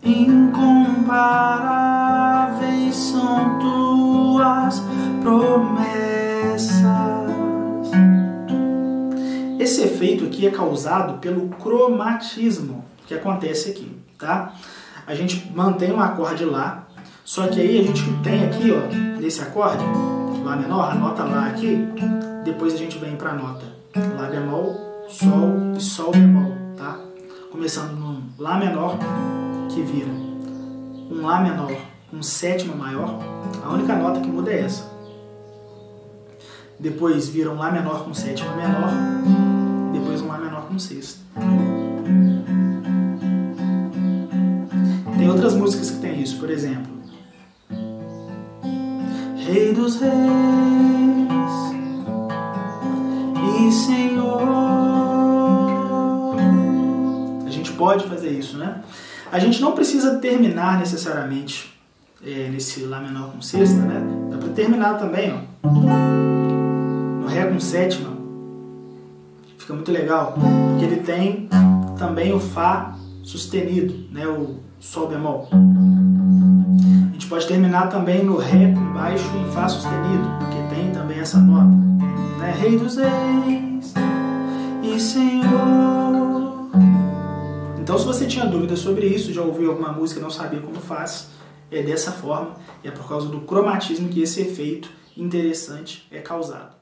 incomparáveis são tuas promessas. Esse efeito aqui é causado pelo cromatismo que acontece aqui, tá? A gente mantém um acorde Lá, só que aí a gente tem aqui, ó, nesse acorde, Lá menor, a nota Lá aqui, depois a gente vem para a nota Lá bemol, Sol e Sol bemol, tá? Começando no Lá menor, que vira um Lá menor com sétima maior, a única nota que muda é essa. Depois vira um Lá menor com sétima menor, depois um Lá menor com sexta. Tem outras músicas que tem isso, por exemplo, Rei dos Reis e Senhor. A gente pode fazer isso, né? A gente não precisa terminar necessariamente nesse Lá menor com sexta, né? Dá para terminar também, ó, no Ré com sétima. Fica muito legal, porque ele tem também o Fá sustenido, né? O Sol bemol. A gente pode terminar também no Ré com baixo em Fá sustenido, porque tem também essa nota, né? Rei dos Reis e Senhor. Então, se você tinha dúvida sobre isso, já ouviu alguma música e não sabia como faz, é dessa forma, e é por causa do cromatismo que esse efeito interessante é causado.